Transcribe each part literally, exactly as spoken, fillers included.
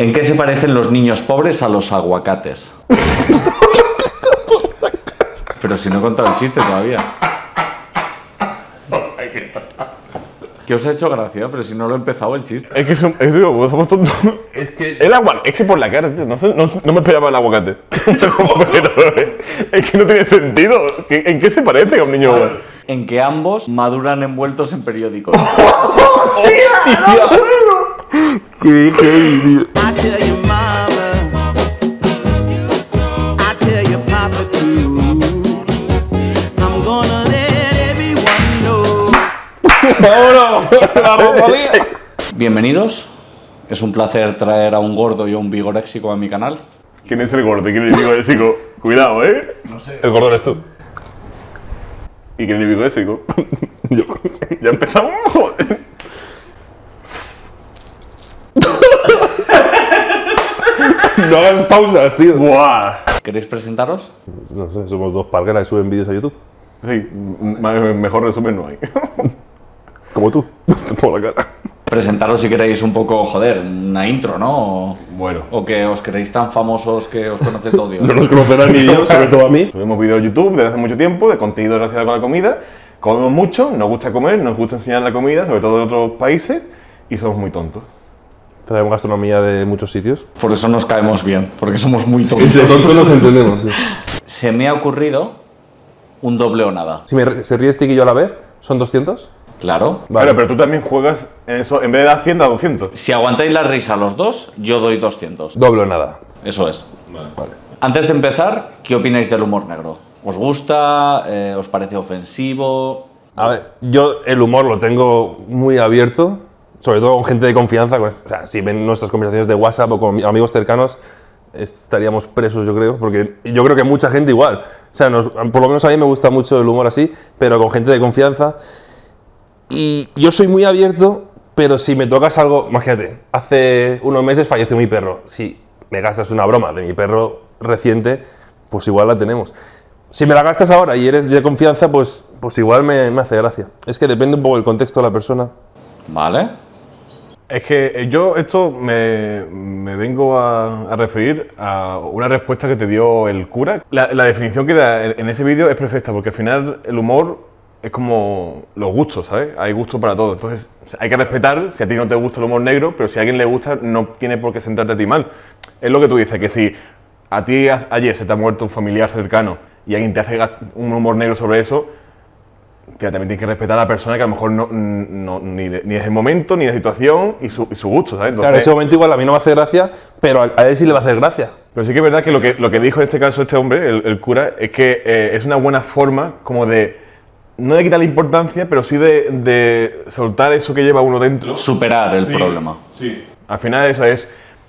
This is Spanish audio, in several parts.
¿En qué se parecen los niños pobres a los aguacates? Pero si no he contado el chiste todavía. ¿Qué os ha hecho gracia? Pero si no lo he empezado el chiste. Es que son, es, digo, somos tontos. Es que el agua, es que por la cara, tío, no, sé, no, no me esperaba el aguacate. Es que no tiene sentido. ¿En qué se parece a un niño pobre? En que ambos maduran envueltos en periódicos. ¡Hostia! ¡Qué heavy, tío! ¡Vámonos! ¡La Rosalía! Bienvenidos. Es un placer traer a un gordo y a un vigoréxico a mi canal. ¿Quién es el gordo? ¿Quién es el vigoréxico? Cuidado, ¿eh? No sé. El gordo eres tú. ¿Y quién es el vigoréxico? Yo. Ya empezamos, joder. No hagas pausas, tío. ¡Buah! ¿Queréis presentaros? No sé, somos dos parguelas que suben vídeos a YouTube. Sí, mejor resumen no hay. Como tú. Por la cara. Presentaros si queréis un poco, joder, una intro, ¿no? O, Bueno. o que os queréis tan famosos que os conoce todo Dios. No nos conocerán ni yo, sobre todo a mí. Subimos vídeos a YouTube desde hace mucho tiempo de contenido relacionado con la comida. Comemos mucho, nos gusta comer, nos gusta enseñar la comida, sobre todo de otros países, y somos muy tontos. Traemos gastronomía de muchos sitios. Por eso nos caemos bien, porque somos muy tontos. Entre tontos nos entendemos. Sí. Se me ha ocurrido un doble o nada. Si me, se ríe Stick y yo a la vez, ¿son doscientos? Claro. Vale. Claro, pero tú también juegas en eso, en vez de dar cien, da doscientos. Si aguantáis la risa los dos, yo doy doscientos. Doble o nada. Eso es. Vale. Antes de empezar, ¿qué opináis del humor negro? ¿Os gusta? Eh, ¿Os parece ofensivo? A ver, yo el humor lo tengo muy abierto, sobre todo con gente de confianza. Con, o sea, si ven nuestras conversaciones de WhatsApp o con amigos cercanos, estaríamos presos, yo creo, porque yo creo que mucha gente igual. O sea, nos, por lo menos a mí me gusta mucho el humor así, pero con gente de confianza. Y yo soy muy abierto, pero si me tocas algo, imagínate, hace unos meses falleció mi perro. Si me gastas una broma de mi perro reciente, pues igual la tenemos. Si me la gastas ahora y eres de confianza, pues, pues igual me, me hace gracia. Es que depende un poco del contexto de la persona. Vale. Es que yo esto me, me vengo a, a referir a una respuesta que te dio el cura. La, la definición que da en ese vídeo es perfecta, porque al final el humor es como los gustos, ¿sabes? Hay gusto para todo. Entonces hay que respetar si a ti no te gusta el humor negro, pero si a alguien le gusta no tiene por qué sentarte a ti mal. Es lo que tú dices, que si a ti ayer se te ha muerto un familiar cercano y alguien te hace un humor negro sobre eso, tía, también tienes que respetar a la persona que a lo mejor no, no, ni, de, ni es el momento, ni la situación y su, y su gusto, ¿sabes? Entonces, claro, en ese momento igual a mí no me hace gracia, pero a, a él sí le va a hacer gracia. Pero sí que es verdad que lo que, lo que dijo en este caso este hombre, el, el cura, es que eh, es una buena forma como de, no de quitarle importancia, pero sí de, de soltar eso que lleva uno dentro. Superar el Sí, problema. Sí. Al final eso es,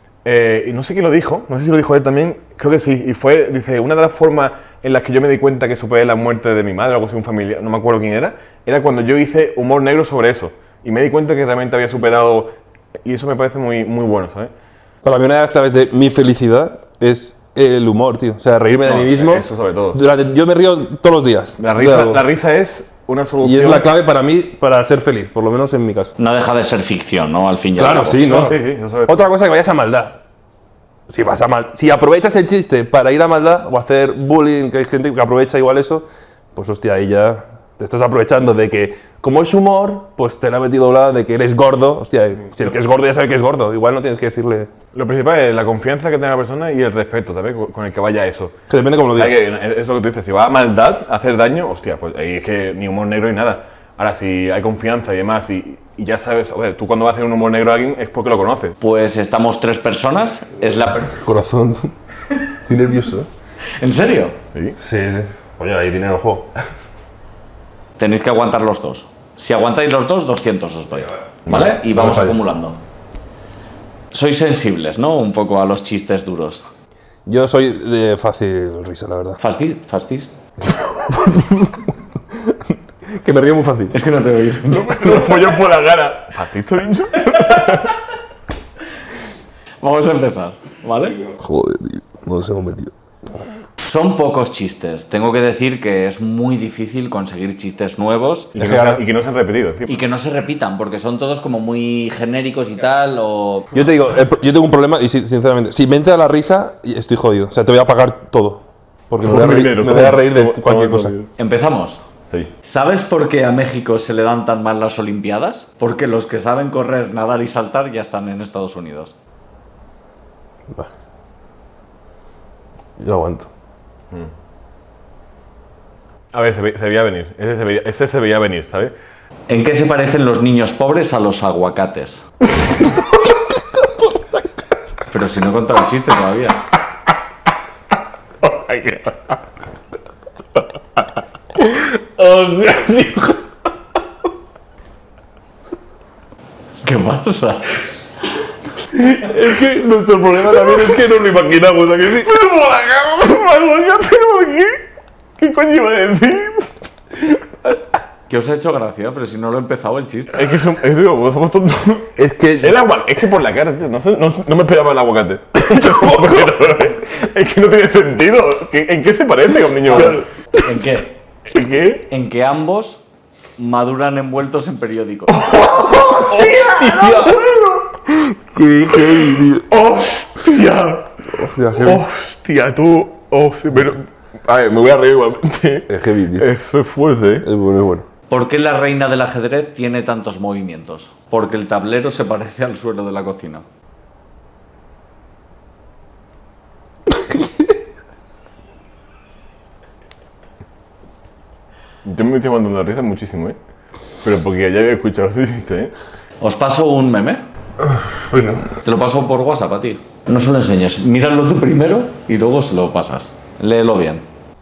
eh, y no sé quién lo dijo, no sé si lo dijo él también, creo que sí, y fue, dice, una de las formas en las que yo me di cuenta que superé la muerte de mi madre o algo así, un familiar, no me acuerdo quién era, era cuando yo hice humor negro sobre eso. Y me di cuenta que realmente había superado, y eso me parece muy, muy bueno, ¿sabes? Para mí una de las claves de mi felicidad es el humor, tío. O sea, reírme No, de mí mismo. eso sobre todo. Durante, yo me río todos los días. La risa, la risa es una solución. Y es la clave para mí para ser feliz, por lo menos en mi caso. No deja de ser ficción, ¿no? Al fin y al Claro, cabo. sí, ¿no? No, sí, sí, eso sobre todo. Otra cosa, que vayas a maldad. Si vas a mal, si aprovechas el chiste para ir a maldad o hacer bullying, que hay gente que aprovecha igual eso, pues hostia, ahí ya te estás aprovechando de que, como es humor, pues te la ha metido hablada de que eres gordo. Hostia, si el que es gordo ya sabe que es gordo, igual no tienes que decirle. Lo principal es la confianza que tenga la persona y el respeto también con- con el que vaya a eso. Que depende cómo lo Hay digas. que- es lo que tú dices, si va a maldad, a hacer daño, hostia, pues ahí es que ni humor negro ni nada. Ahora, si hay confianza y demás, y, y ya sabes, a ver, tú cuando vas a hacer un humor negro a alguien es porque lo conoces. Pues estamos tres personas. Es la... Corazón. Estoy nervioso. ¿En serio? ¿Sí? Sí, sí. Oye, hay dinero en juego. Tenéis que aguantar los dos. Si aguantáis los dos, doscientos os doy. ¿Vale? Y vamos vamos allá. acumulando. Sois sensibles, ¿no? Un poco a los chistes duros. Yo soy de fácil risa, la verdad. ¿Fastis? ¿Fastis? Que me río muy fácil. Es que no te oí. Lo follo por la cara. ¿Fascista, dicho? Vamos a empezar, ¿vale? Joder, tío. Nos hemos metido. Son pocos chistes. Tengo que decir que es muy difícil conseguir chistes nuevos Y que, no, se- y que no se han repetido. encima. y que no se repitan, porque son todos como muy genéricos y tal, o... Yo te digo, el pro- yo tengo un problema y si- sinceramente, si me entra la risa, estoy jodido. O sea, te voy a pagar todo. Porque me voy a reír, Dinero, me voy a todo, reír de todo, cualquier todo, cosa. todo. Empezamos. Sí. ¿Sabes por qué a México se le dan tan mal las Olimpiadas? Porque los que saben correr, nadar y saltar ya están en Estados Unidos. Vale. Yo aguanto. A ver, se, ve- se veía venir. Ese se veía, ese se veía venir, ¿sabes? ¿En qué se parecen los niños pobres a los aguacates? Pero si no he contado el chiste todavía. Hostia, sí. ¿Qué pasa? Es que nuestro problema también es que no lo imaginamos, ¿a que sí? Pero por acá, aguacate, ¿por qué? ¿Qué coño iba a decir? ¿Qué os ha hecho gracia? Pero si no lo he empezado el chiste. Es que somos, es, digo, somos tontos. Es que. El agua, es que por la cara, tío, no, sé- no, no me esperaba el aguacate. Es que no tiene sentido. ¿Qué- ¿En qué se parece a un niño? ¿En qué? ¿En qué? En que ambos maduran envueltos en periódicos. ¿Qué, qué, tío? ¡Hostia! Hostia, heavy. ¡Hostia, tú! Hostia, pero, a ver, me voy a reír igualmente. Es heavy, tío. Eso es fuerte, ¿eh? Es bueno, es bueno. ¿Por qué la reina del ajedrez tiene tantos movimientos? Porque el tablero se parece al suelo de la cocina. Yo me estoy mandando la risa muchísimo, ¿eh? Pero porque ya había escuchado ese chiste, ¿eh? ¿Os paso un meme? Bueno. Te lo paso por WhatsApp a ti. No se lo enseñes. Míralo tú primero y luego se lo pasas. Léelo bien.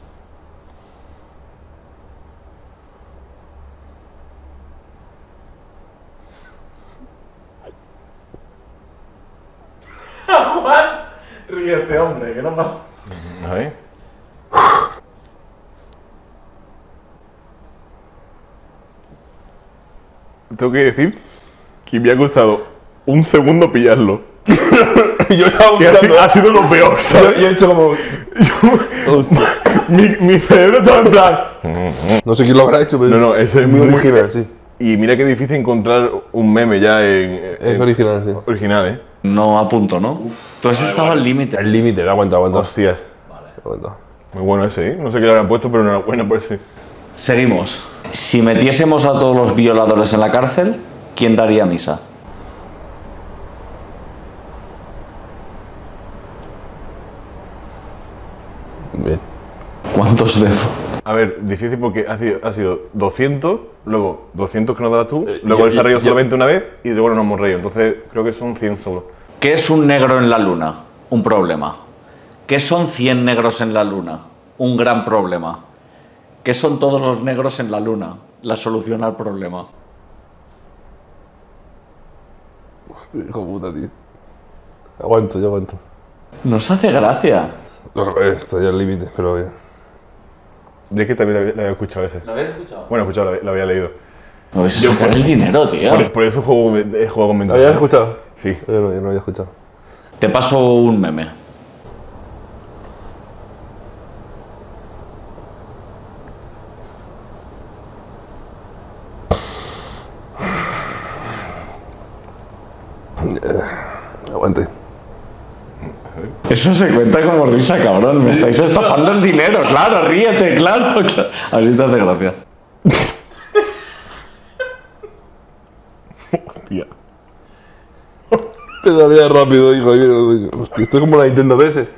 Juan, ríete, hombre, que no pasa. A ver. Tengo que decir que me ha costado un segundo pillarlo. Yo estaba Que ha, sido- ha sido lo peor, Yo, ¿sabes? yo he hecho como. mi, mi cerebro estaba en plan. No sé quién lo habrá hecho, pero No, no, eso es muy muy- original, sí. Y mira qué difícil encontrar un meme ya en. Es en- original, sí. Original, ¿eh? No apunto, ¿no? Tú has estado al límite. El límite, aguanta, aguanta. Hostias. Aguanta. Muy bueno ese, ¿eh? No sé qué le habrán puesto, pero enhorabuena por ese. Seguimos. Si metiésemos a todos los violadores en la cárcel, ¿quién daría misa? Bien. ¿Cuántos debo? A ver, difícil porque ha sido, ha sido doscientos, luego doscientos que nos dabas tú, Eh, luego yo- él se ha reído yo- solamente una vez y luego nos hemos reído. Entonces creo que son cien solo. ¿Qué es un negro en la luna? Un problema. ¿Qué son cien negros en la luna? Un gran problema. ¿Qué son todos los negros en la luna? La solución al problema. Hostia, hijo puta, tío. Aguanto, yo aguanto. Nos hace gracia. No, estoy al límite, pero bien. Yo es que también la había, la había escuchado ese. ¿Lo habéis escuchado? Bueno, escuchado, la, la había leído. No vais a sacar el dinero, tío. Por, por eso juego, he jugado con ¿Lo ventaja. habías escuchado? Sí. Yo no, yo no había escuchado. Te paso un meme. Aguante. Eso se cuenta como risa, cabrón. Me estáis estafando el dinero. Claro, ríete, claro, claro. Así te hace gracia. Hostia. Pedalea rápido, hijo. Hostia, esto es como la Nintendo D S.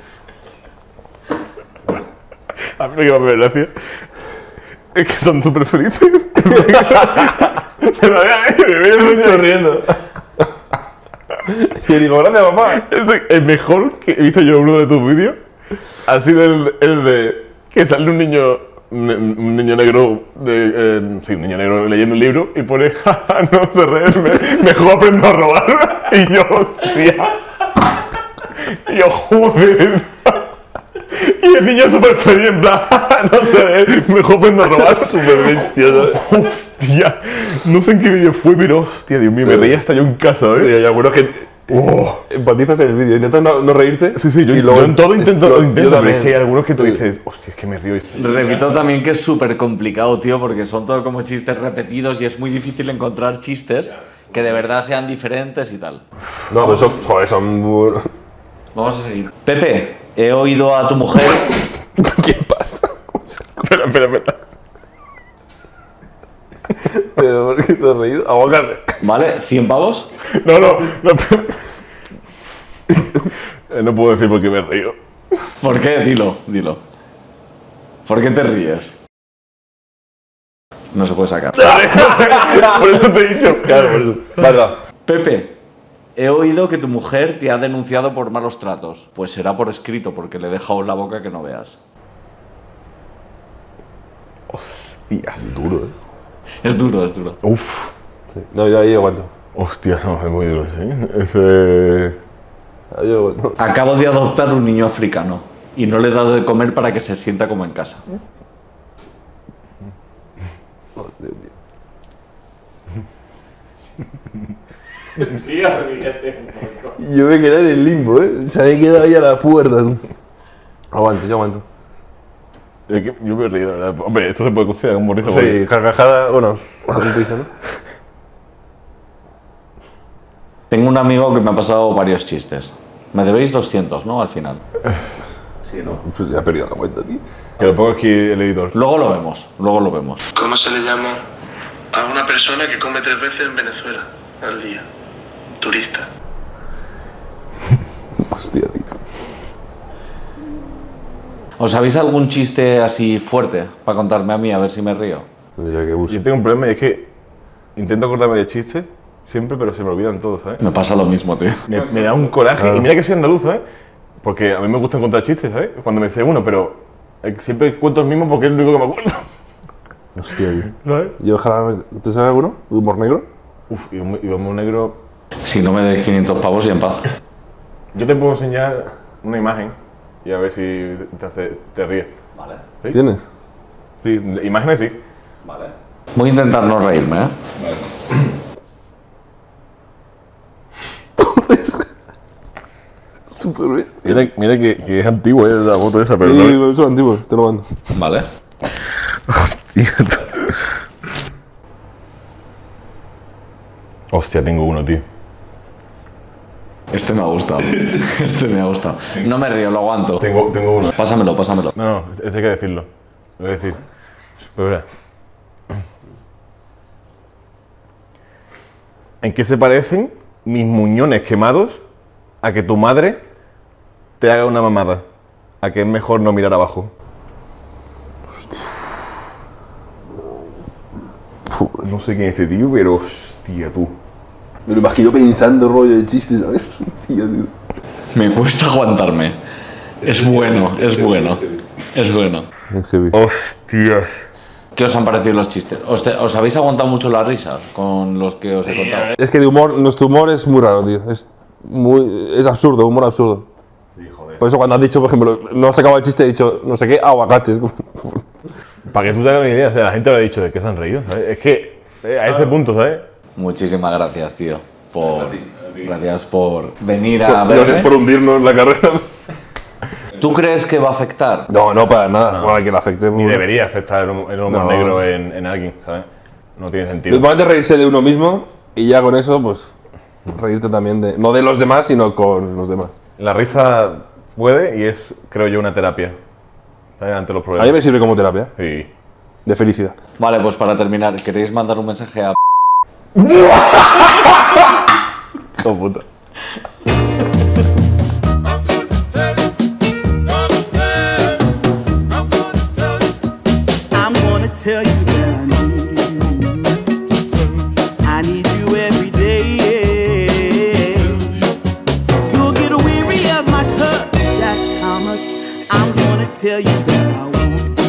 A mí lo que me hace gracia es que están súper felices. Pero me veo Estoy riendo. Y digo, gracias, papá. Ese- el mejor que he visto yo en uno de tus vídeos ha sido el, el de que sale un niño ne- un niño negro de, eh, sí, un niño negro leyendo un libro y pone "Jaja, no se ríe, me- mejor aprendo a robar". Y yo, hostia. Y yo, joder. Y el niño súper feliz en plan "Ja, no se ríe, mejor aprendo a robar". Súper bestia, ¿sabes? Hostia. No sé en qué vídeo fue, pero hostia, Dios mío, me reía hasta yo en casa, Sí, ¿eh? hay algunos que Oh. Empatizas en el vídeo, intentas no, no reírte. Sí, sí, yo, y luego, yo en todo intento, lo intento, pero también. es que hay algunos que tú dices, hostia, es que me río. Repito también que es súper complicado, tío, porque son todo como chistes repetidos y es muy difícil encontrar chistes que de verdad sean diferentes y tal. No, pero son, joder, son muy... Vamos a seguir. Pepe, he oído a tu mujer... ¿Qué pasa? Espera, espera, espera. ¿Pero por qué te has reído? Aguacate. ¿Vale? ¿cien pavos? No, no, no. Eh, No puedo decir por qué me he reído. ¿Por qué? Dilo, dilo. ¿Por qué te ríes? No se puede sacar. Por eso te he dicho. Claro, por eso. Vale, va. Pepe, he oído que tu mujer te ha denunciado por malos tratos. Pues será por escrito, porque le he dejado en la boca que no veas. Hostia, duro, eh. Es duro, es duro. Uf. Sí. No, yo ahí aguanto. Hostia, no, es muy duro, sí. Ese... Ahí yo aguanto. Acabo de adoptar un niño africano y no le he dado de comer para que se sienta como en casa. Yo me quedé en el limbo, ¿eh? O sea, me he quedado ahí a la puerta, tú. Aguanto, yo aguanto. Es que yo me he reído, ¿verdad? Hombre, esto se puede considerar un morrizo. Sí, carcajada, bueno, sonrisa, ¿no? Tengo un amigo que me ha pasado varios chistes. Me debéis doscientos, ¿no? Al final. Sí, ¿no? Pues ya he perdido la cuenta, tío. Que lo pongo aquí el editor. Luego lo vemos, luego lo vemos. ¿Cómo se le llama a una persona que come tres veces en Venezuela al día? Turista. Hostia, tío. ¿Os sabéis algún chiste así fuerte para contarme a mí a ver si me río? Ya que uso. Yo tengo un problema y es que intento acordarme de chistes siempre, pero se me olvidan todos, ¿sabes? Me pasa lo mismo, tío. Me, me da un coraje. Ah. Y mira que soy andaluz, ¿sabes? Porque a mí me gusta contar chistes, ¿sabes? Cuando me sé uno, pero eh, siempre cuento el mismo porque es lo único que me acuerdo. Hostia, tío. ¿Sabes? Yo ojalá... ¿Te sabes alguno? ¿De humor negro? Uf, y un, y un negro. Si no me des quinientos pavos y en paz. Yo te puedo enseñar una imagen y a ver si te, hace, te ríes. Vale, ¿Sí? ¿Tienes? Sí, imágenes sí. vale. Voy a intentar no reírme, ¿eh? Super bestia. Mira, mira que, que es antiguo, ¿eh? La foto esa, pero Sí, no. eso es antiguo, te lo mando. Vale. Hostia, tengo uno, tío. Este me ha gustado. Este me ha gustado. No me río, lo aguanto. Tengo, tengo uno. Pásamelo, pásamelo. No, no, este hay que decirlo. Lo voy a decir. Pero mira. ¿En qué se parecen mis muñones quemados a que tu madre te haga una mamada? A que es mejor no mirar abajo. No sé quién es este tío, pero hostia, tú. Me lo imagino pensando rollo de chistes, ¿sabes? Tío, tío. Me cuesta aguantarme. Es bueno, es bueno. Es bueno. Es heavy. Hostias. ¿Qué os han parecido los chistes? ¿Os, te- os habéis aguantado mucho la risa con los que os he contado? Es que de humor, nuestro humor es muy raro, tío. Es muy... es absurdo, humor absurdo. Sí, joder. Por eso cuando has dicho, por ejemplo, no has acabado el chiste, he dicho, no sé qué, aguacates. Para que tú te hagas una idea, o sea, la gente lo ha dicho de que se han reído, ¿sabes? Es que eh, a ese punto, ¿sabes? Muchísimas gracias, tío. Por, gracias por venir a Gracias verme. por hundirnos la carrera. ¿Tú crees que va a afectar? No, no, para nada. Bueno, que le afecte. Ni debería afectar el hum- el humor No. negro en, en alguien, ¿sabes? No tiene sentido. Es importante reírse de uno mismo y ya con eso, pues, reírte también de... no de los demás, sino con los demás. La risa puede y es, creo yo, una terapia, ¿sabes? Ante los A problemas. mí me sirve como terapia, Sí. de felicidad. Vale, pues para terminar, ¿queréis mandar un mensaje a... Oh, puta. I'm gonna tell you that I need you. I need you every day. You'll get weary of my touch. That's how much I'm gonna tell you that I want